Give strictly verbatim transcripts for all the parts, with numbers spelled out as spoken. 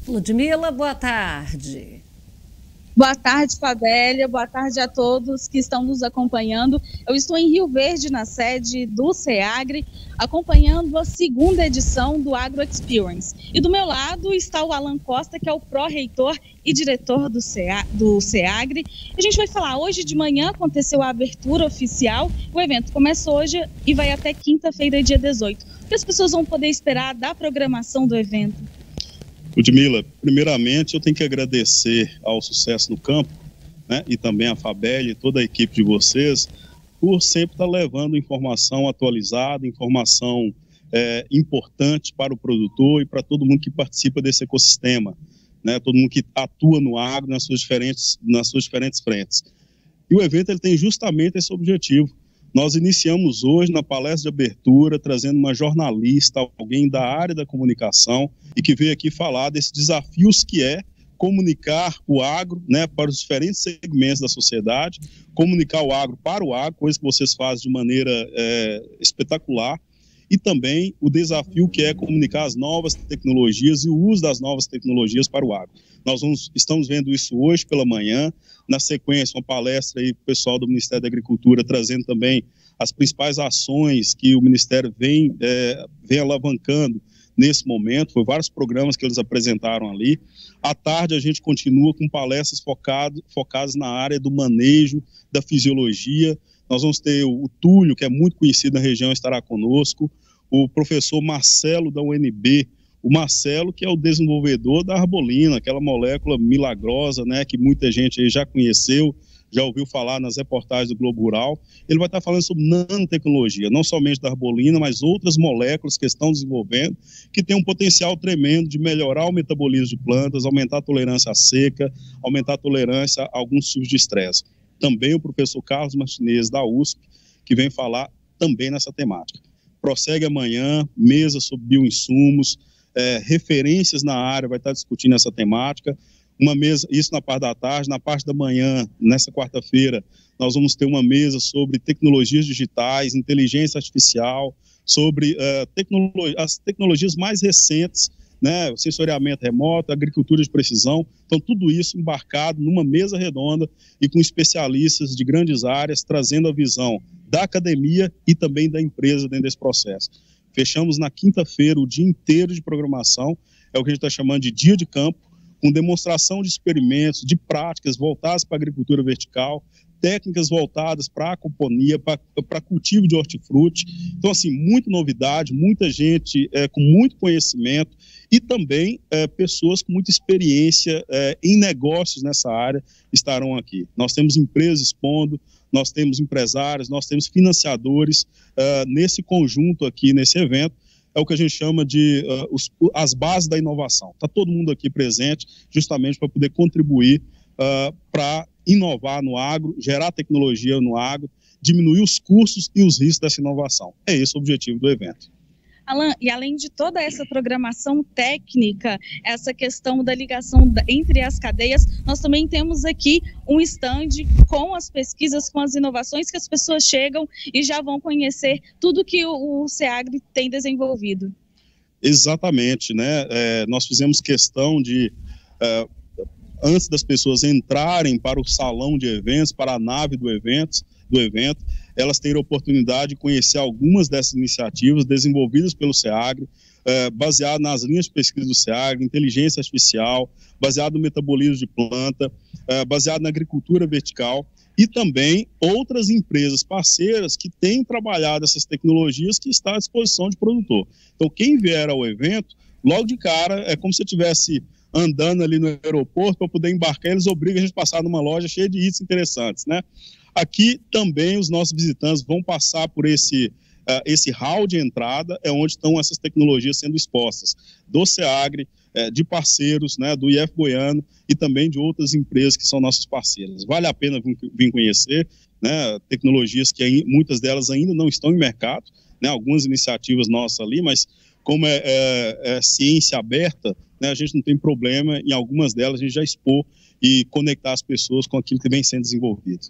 Ludmila, boa tarde. Boa tarde, Fabélia. Boa tarde a todos que estão nos acompanhando. Eu estou em Rio Verde, na sede do SEAGRE, acompanhando a segunda edição do Agro Experience. E do meu lado está o Alan Costa, que é o pró-reitor e diretor do, CEA, do SEAGRE. A gente vai falar, hoje de manhã aconteceu a abertura oficial. O evento começa hoje e vai até quinta-feira, dia dezoito. O que as pessoas vão poder esperar da programação do evento? Ludmila, primeiramente eu tenho que agradecer ao Sucesso no Campo, né, e também a Fabélia e toda a equipe de vocês por sempre estar levando informação atualizada, informação é, importante para o produtor e para todo mundo que participa desse ecossistema, né, todo mundo que atua no agro nas suas diferentes, nas suas diferentes frentes. E o evento ele tem justamente esse objetivo. Nós iniciamos hoje na palestra de abertura, trazendo uma jornalista, alguém da área da comunicação, e que veio aqui falar desses desafios que é comunicar o agro, né, para os diferentes segmentos da sociedade, comunicar o agro para o agro, coisa que vocês fazem de maneira é, espetacular, e também o desafio que é comunicar as novas tecnologias e o uso das novas tecnologias para o agro. Nós vamos, estamos vendo isso hoje pela manhã, na sequência uma palestra aí para o pessoal do Ministério da Agricultura, trazendo também as principais ações que o Ministério vem, é, vem alavancando nesse momento. Foi vários programas que eles apresentaram ali. À tarde a gente continua com palestras focado, focadas na área do manejo, da fisiologia. Nós vamos ter o, o Túlio, que é muito conhecido na região, estará conosco, o professor Marcelo da U N B, o Marcelo, que é o desenvolvedor da arbolina, aquela molécula milagrosa, né, que muita gente aí já conheceu, já ouviu falar nas reportagens do Globo Rural. Ele vai estar falando sobre nanotecnologia, não somente da arbolina, mas outras moléculas que estão desenvolvendo, que tem um potencial tremendo de melhorar o metabolismo de plantas, aumentar a tolerância à seca, aumentar a tolerância a alguns tipos de estresse. Também o professor Carlos Martinez, da U S P, que vem falar também nessa temática. Prossegue amanhã, mesa sobre bioinsumos, é, referências na área, vai estar discutindo essa temática. Uma mesa, isso na parte da tarde, na parte da manhã, nessa quarta-feira, nós vamos ter uma mesa sobre tecnologias digitais, inteligência artificial, sobre uh, tecnolo as tecnologias mais recentes, né, sensoriamento remoto, agricultura de precisão. Então, tudo isso embarcado numa mesa redonda e com especialistas de grandes áreas, trazendo a visão da academia e também da empresa dentro desse processo. Fechamos na quinta-feira o dia inteiro de programação, é o que a gente está chamando de dia de campo, com demonstração de experimentos, de práticas voltadas para a agricultura vertical, técnicas voltadas para a aquaponia, para cultivo de hortifruti. Então, assim, muita novidade, muita gente é, com muito conhecimento e também é, pessoas com muita experiência é, em negócios nessa área estarão aqui. Nós temos empresas expondo, nós temos empresários, nós temos financiadores uh, nesse conjunto aqui, nesse evento. É o que a gente chama de uh, os, as bases da inovação. Está todo mundo aqui presente justamente para poder contribuir uh, para inovar no agro, gerar tecnologia no agro, diminuir os custos e os riscos dessa inovação. É esse o objetivo do evento. Alan, e além de toda essa programação técnica, essa questão da ligação entre as cadeias, nós também temos aqui um stand com as pesquisas, com as inovações que as pessoas chegam e já vão conhecer tudo que o, o SEAGRE tem desenvolvido. Exatamente, né? É, nós fizemos questão de, é, antes das pessoas entrarem para o salão de eventos, para a nave do evento, do evento, elas terem a oportunidade de conhecer algumas dessas iniciativas desenvolvidas pelo SEAGRE, eh, baseado nas linhas de pesquisa do SEAGRE, inteligência artificial, baseado no metabolismo de planta, eh, baseado na agricultura vertical, e também outras empresas parceiras que têm trabalhado essas tecnologias que estão à disposição de produtor. Então, quem vier ao evento, logo de cara, é como se eu estivesse andando ali no aeroporto para poder embarcar, eles obrigam a gente a passar numa loja cheia de itens interessantes, né? Aqui também os nossos visitantes vão passar por esse, uh, esse hall de entrada, é onde estão essas tecnologias sendo expostas, do SEAGRE, uh, de parceiros, né, do I F Goiano e também de outras empresas que são nossas parceiras. Vale a pena vir, vir conhecer, né, tecnologias que aí, muitas delas ainda não estão em mercado, né, algumas iniciativas nossas ali, mas como é, é, é ciência aberta, né, a gente não tem problema em algumas delas a gente já expor e conectar as pessoas com aquilo que vem sendo desenvolvido.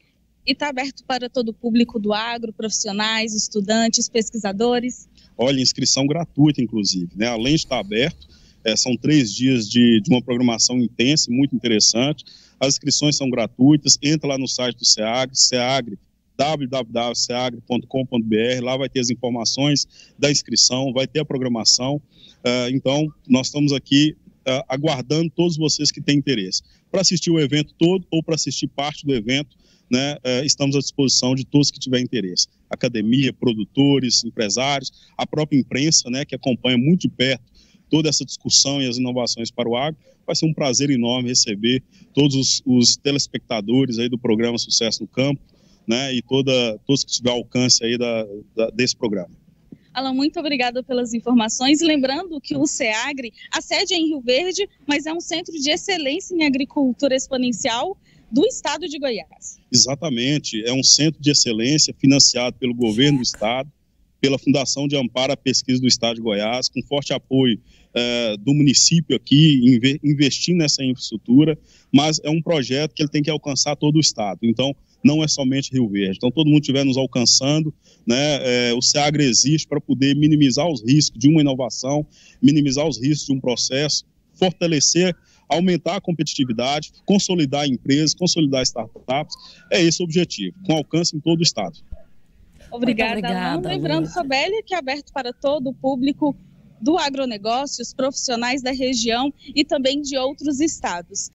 E está aberto para todo o público do agro, profissionais, estudantes, pesquisadores? Olha, inscrição gratuita, inclusive, né? Além de estar aberto, É, são três dias de, de uma programação intensa e muito interessante. As inscrições são gratuitas. Entra lá no site do SEAGRE, SEAGRE, w w w ponto seagre ponto com ponto b r. Lá vai ter as informações da inscrição, vai ter a programação. Uh, então, nós estamos aqui uh, aguardando todos vocês que têm interesse. Para assistir o evento todo ou para assistir parte do evento, né, uh, estamos à disposição de todos que tiverem interesse. Academia, produtores, empresários, a própria imprensa, né, que acompanha muito de perto toda essa discussão e as inovações para o agro. Vai ser um prazer enorme receber todos os, os telespectadores aí do programa Sucesso no Campo, né, e toda, todos que tiver alcance aí da, da, desse programa. Alan, muito obrigada pelas informações. Lembrando que o SEAGRE, a sede é em Rio Verde, mas é um centro de excelência em agricultura exponencial do estado de Goiás. Exatamente, é um centro de excelência financiado pelo governo do estado, pela Fundação de Amparo à Pesquisa do Estado de Goiás, com forte apoio eh, do município aqui, inve investindo nessa infraestrutura, mas é um projeto que ele tem que alcançar todo o estado. Então, não é somente Rio Verde. Então, todo mundo estiver nos alcançando, né, é, o SEAGRE existe para poder minimizar os riscos de uma inovação, minimizar os riscos de um processo, fortalecer, aumentar a competitividade, consolidar empresas, consolidar startups. É esse o objetivo, com alcance em todo o estado. Obrigada, obrigada Alan. Lembrando, Fabélia, que é aberto para todo o público do agronegócio, os profissionais da região e também de outros estados.